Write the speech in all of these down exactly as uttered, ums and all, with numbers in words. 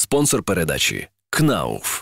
Спонсор передачі – КНАУФ.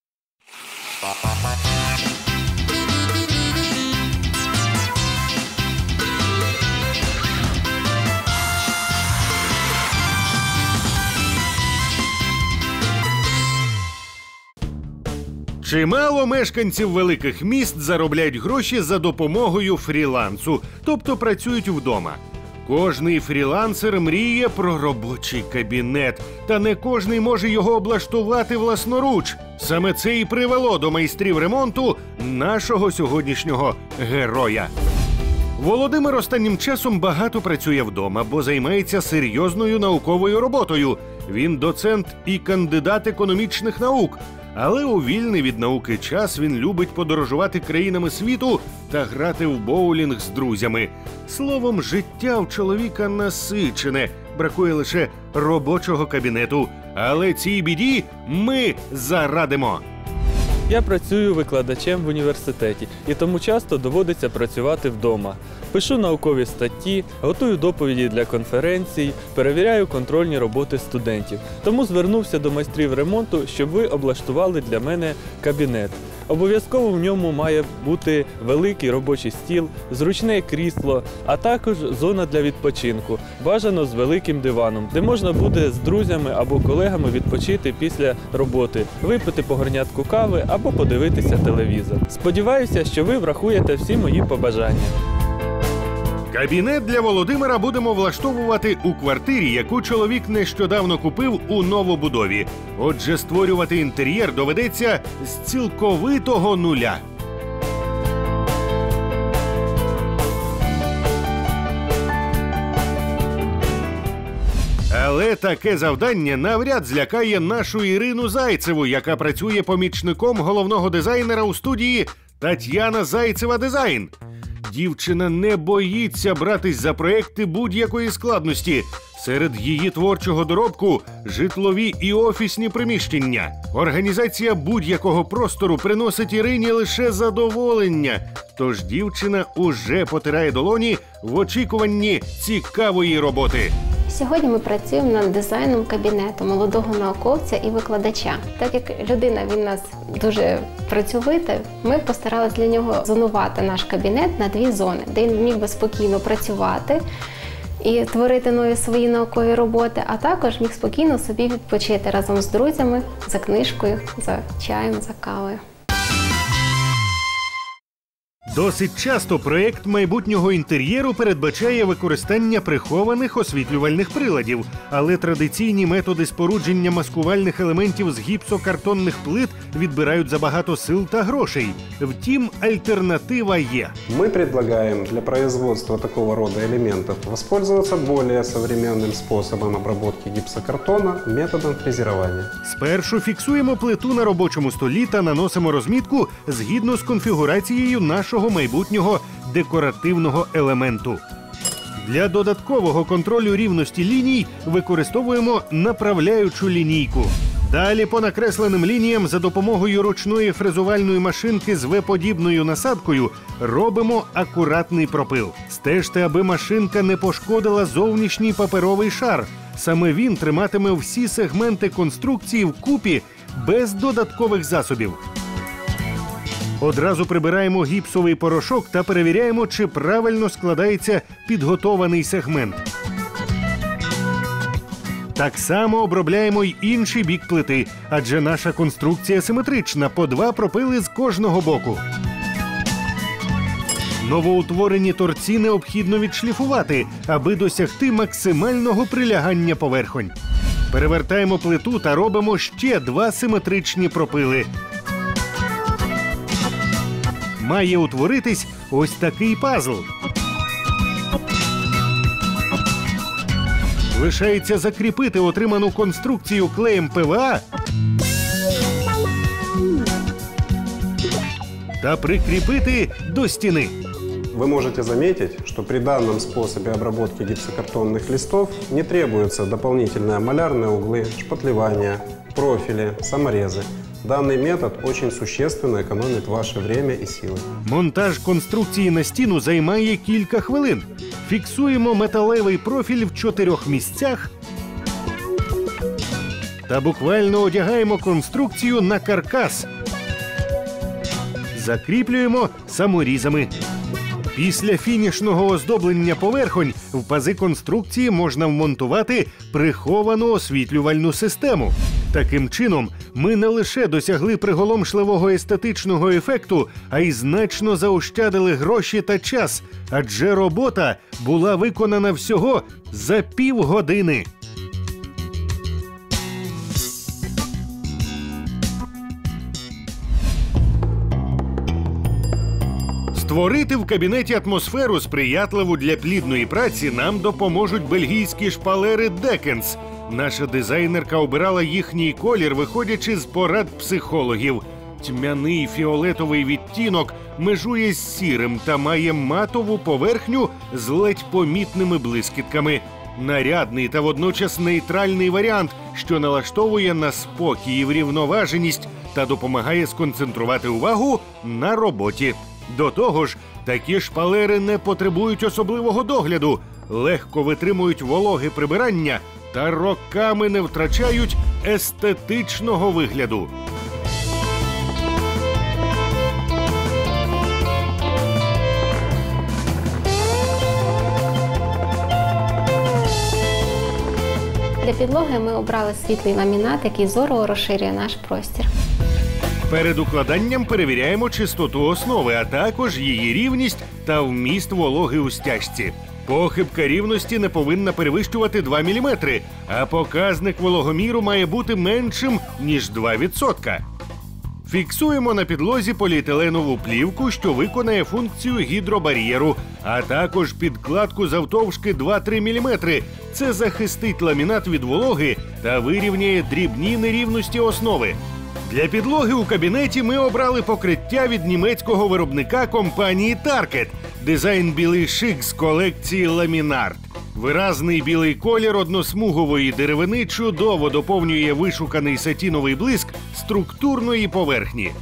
Чимало мешканців великих міст заробляють гроші за допомогою фрілансу, тобто працюють вдома. Кожний фрілансер мріє про робочий кабінет, та не кожний може його облаштувати власноруч. Саме це і привело до майстрів ремонту нашого сьогоднішнього героя. Володимир останнім часом багато працює вдома, бо займається серйозною науковою роботою. Він доцент і кандидат економічних наук. Але у вільний від науки час він любить подорожувати країнами світу та грати в боулінг з друзями. Словом, життя в чоловіка насичене, бракує лише робочого кабінету. Але цій біді ми зарадимо. Я працюю викладачем в університеті, і тому часто доводиться працювати вдома. Пишу наукові статті, готую доповіді для конференцій, перевіряю контрольні роботи студентів. Тому звернувся до майстрів ремонту, щоб ви облаштували для мене кабінет. Обов'язково в ньому має бути великий робочий стіл, зручне крісло, а також зона для відпочинку, бажано з великим диваном, де можна буде з друзями або колегами відпочити після роботи, випити по горнятку кави або подивитися телевізор. Сподіваюся, що ви врахуєте всі мої побажання. Кабінет для Володимира будемо влаштовувати у квартирі, яку чоловік нещодавно купив у новобудові. Отже, створювати інтер'єр доведеться з цілковитого нуля. Але таке завдання навряд злякає нашу Ірину Зайцеву, яка працює помічником головного дизайнера у студії «Тетяна Зайцева Дизайн». Дівчина не боїться братись за проекти будь-якої складності. Серед її творчого доробку – житлові і офісні приміщення. Організація будь-якого простору приносить Ірині лише задоволення. Тож дівчина уже потирає долоні в очікуванні цікавої роботи. Сьогодні ми працюємо над дизайном кабінету молодого науковця і викладача. Так як людина він у нас дуже працьовита, ми постаралися для нього зонувати наш кабінет на дві зони, де він міг би спокійно працювати і творити нові свої наукові роботи, а також міг спокійно собі відпочити разом з друзями, за книжкою, за чаєм, за кавою. Досить часто проєкт майбутнього інтер'єру передбачає використання прихованих освітлювальних приладів, але традиційні методи спорудження маскувальних елементів з гіпсокартонних плит відбирають забагато сил та грошей. Втім, альтернатива є. Ми пропонуємо для производства такого роду елементів воспользоваться більш сучасним способом обробки гіпсокартона – методом фрезерування. Спершу фіксуємо плиту на робочому столі та наносимо розмітку згідно з конфігурацією нашого майбутнього декоративного елементу. Для додаткового контролю рівності ліній використовуємо направляючу лінійку. Далі по накресленим лініям за допомогою ручної фрезувальної машинки з В-подібною насадкою робимо акуратний пропил. Стежте, аби машинка не пошкодила зовнішній паперовий шар. Саме він триматиме всі сегменти конструкції вкупі без додаткових засобів. Одразу прибираємо гіпсовий порошок та перевіряємо, чи правильно складається підготований сегмент. Так само обробляємо й інший бік плити, адже наша конструкція симетрична, по два пропили з кожного боку. Новоутворені торці необхідно відшліфувати, аби досягти максимального прилягання поверхонь. Перевертаємо плиту та робимо ще два симетричні пропили. Має утворитись ось такий пазл. Лишається закріпити отриману конструкцію клеєм ПВА та прикріпити до стіни. Вы можете заметить, что при данном способе обработки гипсокартонных листов не требуются дополнительные малярные углы, шпатлевания, профили, саморезы. Данный метод очень существенно экономит ваше время и силы. Монтаж конструкції на стіну займає кілька хвилин. Фіксуємо металевий профіль в чотирьох місцях та буквально одягаємо конструкцію на каркас. Закріплюємо саморізами. Після фінішного оздоблення поверхонь в пази конструкції можна вмонтувати приховану освітлювальну систему. Таким чином, ми не лише досягли приголомшливого естетичного ефекту, а й значно заощадили гроші та час, адже робота була виконана всього за півгодини. Створити в кабінеті атмосферу, сприятливу для плідної праці, нам допоможуть бельгійські шпалери Декенс. Наша дизайнерка обирала їхній колір, виходячи з порад психологів. Тьмяний фіолетовий відтінок межує з сірим та має матову поверхню з ледь помітними блискітками. Нарядний та водночас нейтральний варіант, що налаштовує на спокій і врівноваженість та допомагає сконцентрувати увагу на роботі. До того ж, такі шпалери не потребують особливого догляду, легко витримують вологе прибирання та роками не втрачають естетичного вигляду. Для підлоги ми обрали світлий ламінат, який зоро розширює наш простір. Перед укладанням перевіряємо чистоту основи, а також її рівність та вміст вологи у стяжці. Похибка рівності не повинна перевищувати два міліметри, а показник вологоміру має бути меншим, ніж два відсотки. Фіксуємо на підлозі поліетиленову плівку, що виконає функцію гідробар'єру, а також підкладку завтовшки два-три міліметри. Це захистить ламінат від вологи та вирівняє дрібні нерівності основи. Для підлоги у кабінеті ми обрали покриття від німецького виробника компанії Tarkett. Дизайн білий шик з колекції Laminart. Виразний білий колір односмугової деревини чудово доповнює вишуканий сатіновий блиск структурної поверхні.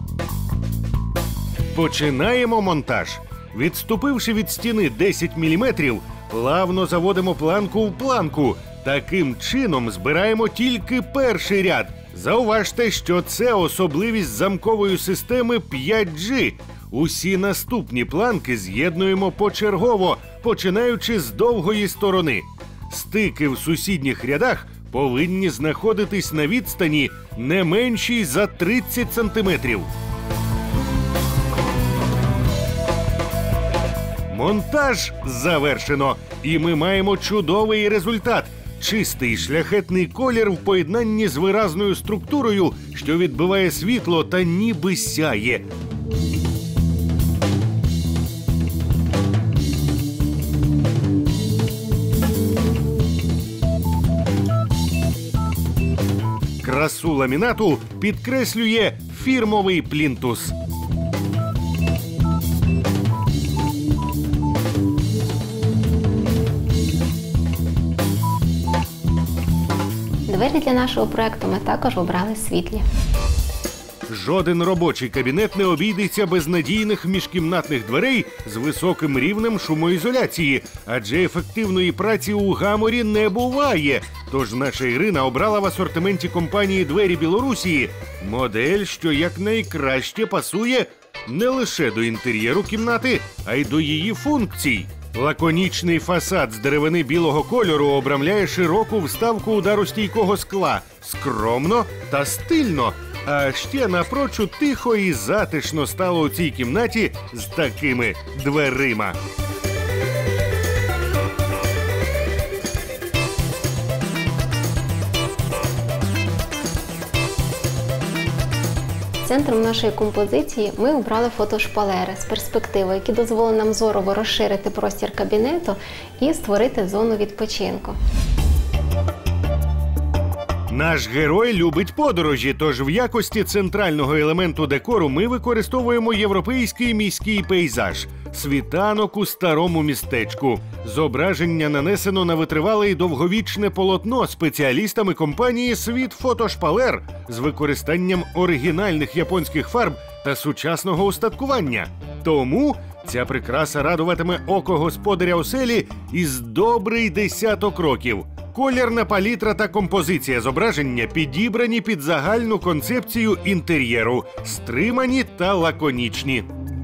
Починаємо монтаж. Відступивши від стіни десять міліметрів, плавно заводимо планку в планку. Таким чином збираємо тільки перший ряд. Зауважте, що це особливість замкової системи п'ять джі. Усі наступні планки з'єднуємо почергово, починаючи з довгої сторони. Стики в сусідніх рядах повинні знаходитись на відстані не меншій за тридцять сантиметрів. Монтаж завершено, і ми маємо чудовий результат – чистий шляхетний колір в поєднанні з виразною структурою, що відбиває світло та ніби сяє. Красу ламінату підкреслює фірмовий плінтус. Двері для нашого проєкту ми також обрали світлі. Жоден робочий кабінет не обійдеться без надійних міжкімнатних дверей з високим рівнем шумоізоляції, адже ефективної праці у гаморі не буває. Тож наша Ірина обрала в асортименті компанії «Двері Білорусії» модель, що якнайкраще пасує не лише до інтер'єру кімнати, а й до її функцій. Лаконічний фасад з деревини білого кольору обрамляє широку вставку ударостійкого скла. Скромно та стильно. А ще напрочуд тихо і затишно стало у цій кімнаті з такими дверима. Центром нашої композиції ми обрали фотошпалери з перспективою, які дозволили нам зорово розширити простір кабінету і створити зону відпочинку. Наш герой любить подорожі, тож в якості центрального елементу декору ми використовуємо європейський міський пейзаж – світанок у старому містечку. Зображення нанесено на витривале і довговічне полотно спеціалістами компанії «Світ фотошпалер» з використанням оригінальних японських фарб та сучасного устаткування. Тому Ця прикраса радуватиме око господаря оселі із добрий десяток років. Колірна палітра та композиція зображення підібрані під загальну концепцію інтер'єру, стримані та лаконічні.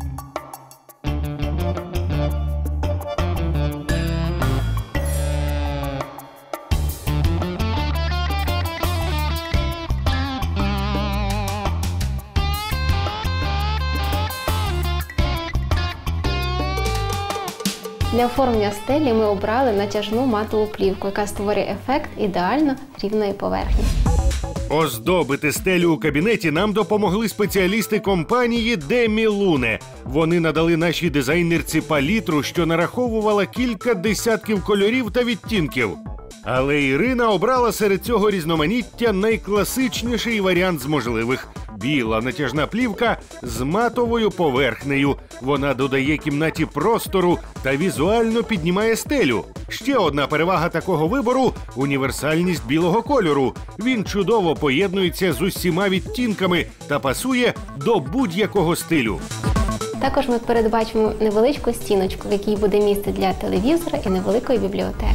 Для оформлення стелі ми обрали натяжну матову плівку, яка створює ефект ідеально рівної поверхні. Оздобити стелю у кабінеті нам допомогли спеціалісти компанії Демі Луне. Вони надали нашій дизайнерці палітру, що нараховувала кілька десятків кольорів та відтінків. Але Ірина обрала серед цього різноманіття найкласичніший варіант з можливих – біла натяжна плівка з матовою поверхнею. Вона додає кімнаті простору та візуально піднімає стелю. Ще одна перевага такого вибору – універсальність білого кольору. Він чудово поєднується з усіма відтінками та пасує до будь-якого стилю. Також ми передбачимо невеличку стіночку, в якій буде місце для телевізора і невеликої бібліотеки.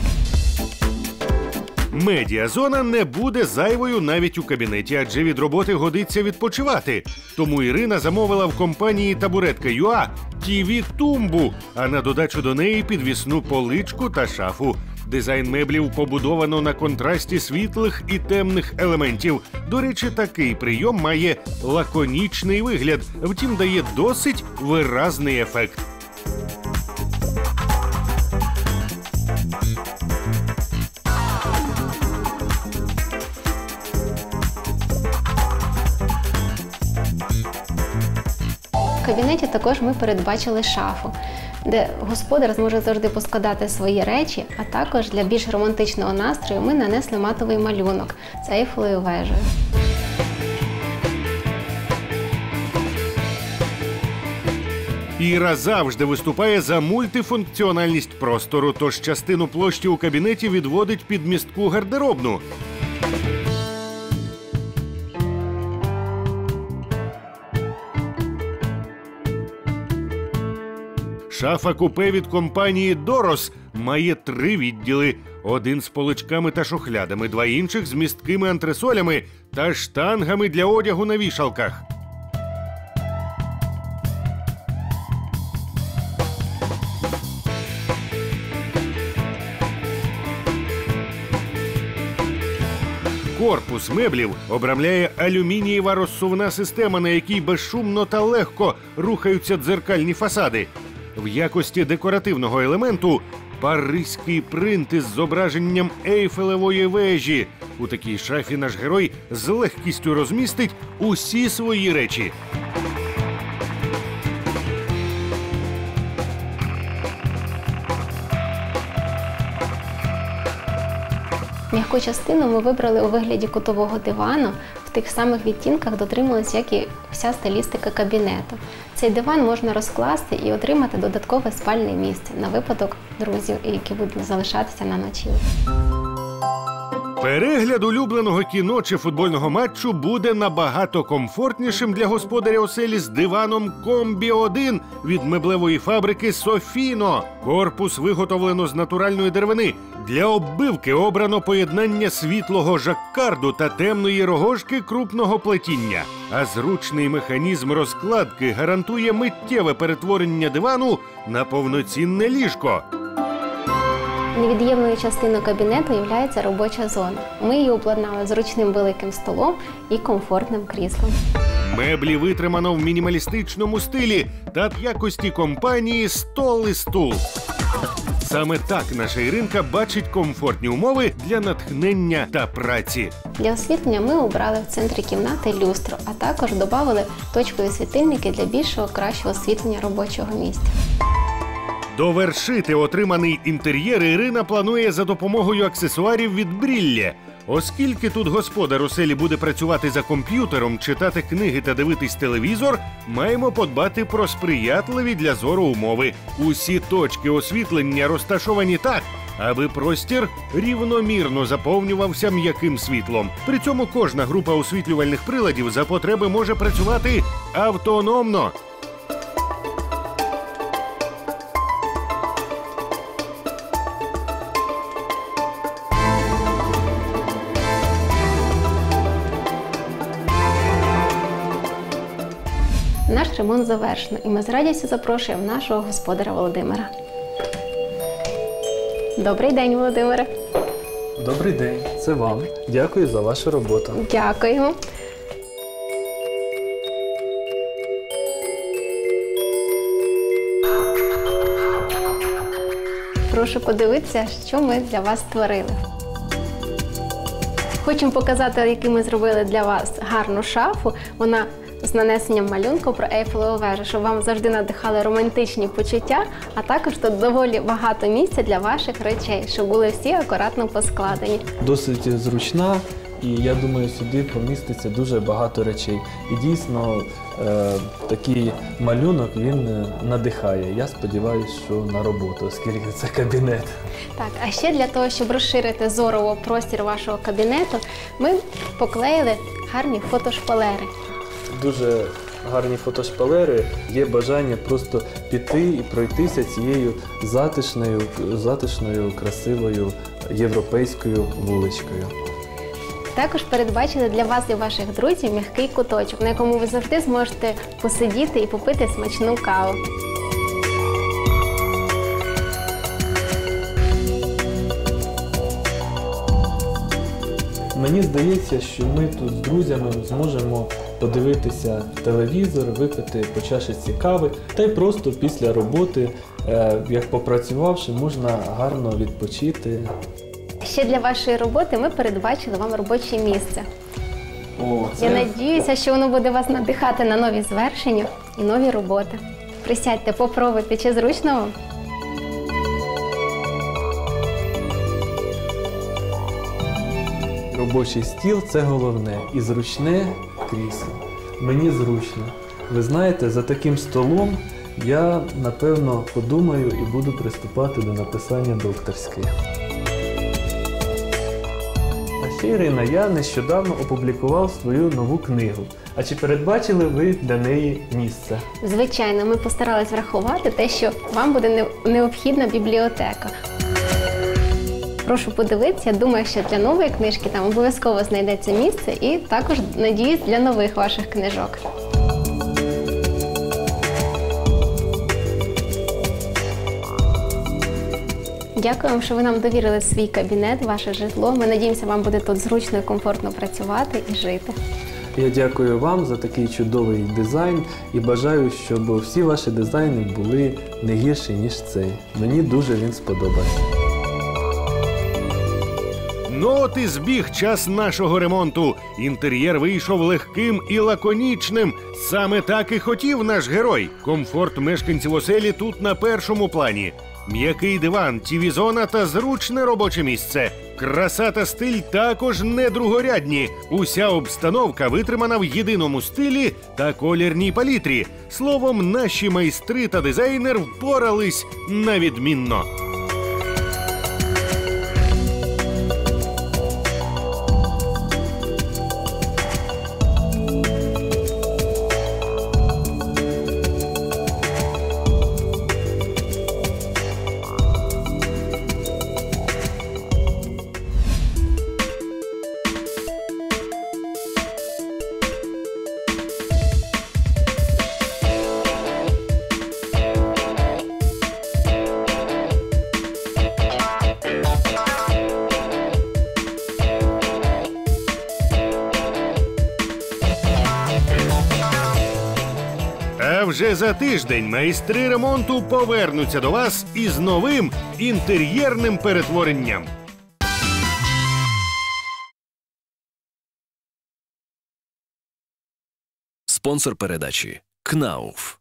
Медіазона не буде зайвою навіть у кабінеті, адже від роботи годиться відпочивати. Тому Ірина замовила в компанії Табуретка.ua ті ві-тумбу, а на додачу до неї підвісну поличку та шафу. Дизайн меблів побудовано на контрасті світлих і темних елементів. До речі, такий прийом має лаконічний вигляд, втім дає досить виразний ефект. В кабінеті також ми передбачили шафу, де господар зможе завжди поскладати свої речі, а також для більш романтичного настрою ми нанесли матовий малюнок з Ейфелевою вежею. Іра завжди виступає за мультифункціональність простору, тож частину площі у кабінеті відводить під містку гардеробну. Шафа-купе від компанії Дорос має три відділи. Один з поличками та шухлядами, два інших з місткими антресолями та штангами для одягу на вішалках. Корпус меблів обрамляє алюмінієва розсувна система, на якій безшумно та легко рухаються дзеркальні фасади. В якості декоративного елементу – паризький принт із зображенням Ейфелевої вежі. У такій шафі наш герой з легкістю розмістить усі свої речі. М'яку частину ми вибрали у вигляді кутового дивану. В тих самих відтінках дотрималась, як і вся стилістика кабінету. Цей диван можна розкласти і отримати додаткове спальне місце на випадок друзів, які будуть залишатися на ночівлю. Перегляд улюбленого кіно чи футбольного матчу буде набагато комфортнішим для господаря оселі з диваном Комбі один від меблевої фабрики Софіно. Корпус виготовлено з натуральної деревини. Для оббивки обрано поєднання світлого жаккарду та темної рогожки крупного плетіння. А зручний механізм розкладки гарантує миттєве перетворення дивану на повноцінне ліжко. Невід'ємною частиною кабінету є робоча зона. Ми її обладнали зручним великим столом і комфортним кріслом. Меблі витримано в мінімалістичному стилі та в якості компанії «Стол і стул». Саме так наша Іринка бачить комфортні умови для натхнення та праці. Для освітлення ми обрали в центрі кімнати люстру, а також додали точкові світильники для більшого, кращого освітлення робочого місця. Довершити отриманий інтер'єр Ірина планує за допомогою аксесуарів від Бріллє. Оскільки тут господар оселі буде працювати за комп'ютером, читати книги та дивитись телевізор, маємо подбати про сприятливі для зору умови. Усі точки освітлення розташовані так, аби простір рівномірно заповнювався м'яким світлом. При цьому кожна група освітлювальних приладів за потреби може працювати автономно. Наш ремонт завершено, і ми з радістю запрошуємо нашого господаря Володимира. Добрий день, Володимире. Добрий день, це вам. Дякую за вашу роботу. Дякуємо. Прошу подивитися, що ми для вас створили. Хочемо показати, яку ми зробили для вас гарну шафу. Вона з нанесенням малюнку про Ейфелеву вежу, щоб вам завжди надихали романтичні почуття, а також тут доволі багато місця для ваших речей, щоб були всі акуратно поскладені. Досить зручна, і я думаю, сюди поміститься дуже багато речей. І дійсно е, такий малюнок, він е, надихає. Я сподіваюся, що на роботу, оскільки це кабінет. Так, а ще для того, щоб розширити зорово простір вашого кабінету, ми поклеїли гарні фотошпалери. Дуже гарні фотошпалери, є бажання просто піти і пройтися цією затишною, затишною, красивою європейською вуличкою. Також передбачили для вас і ваших друзів м'який куточок, на якому ви завжди зможете посидіти і попити смачну каву. Мені здається, що ми тут з друзями зможемо подивитися телевізор, випити по чашечці кави, та й просто після роботи, як попрацювавши, можна гарно відпочити. Ще для вашої роботи ми передбачили вам робоче місце. О, це... Я надіюся, що воно буде вас надихати на нові звершення і нові роботи. Присядьте, попробуйте, чи зручно вам? Робочий стіл – це головне. І зручне крісло. Мені зручно. Ви знаєте, за таким столом я, напевно, подумаю і буду приступати до написання докторської. А ще, Ірина, я нещодавно опублікував свою нову книгу. А чи передбачили ви для неї місце? Звичайно, ми постарались врахувати те, що вам буде необхідна бібліотека. Прошу подивитися, думаю, що для нової книжки там обов'язково знайдеться місце і також, надіюсь, для нових ваших книжок. Дякуємо, що ви нам довірили свій кабінет, ваше житло. Ми надіємося, вам буде тут зручно і комфортно працювати і жити. Я дякую вам за такий чудовий дизайн і бажаю, щоб всі ваші дизайни були не гірші, ніж цей. Мені дуже він сподобався. Ну от і збіг час нашого ремонту. Інтер'єр вийшов легким і лаконічним. Саме так і хотів наш герой. Комфорт мешканців оселі тут на першому плані. М'який диван, тіві-зона та зручне робоче місце. Краса та стиль також не другорядні. Уся обстановка витримана в єдиному стилі та колірній палітрі. Словом, наші майстри та дизайнер впорались на відмінно. А вже за тиждень майстри ремонту повернуться до вас із новим інтер'єрним перетворенням. Спонсор передачі КНАУФ.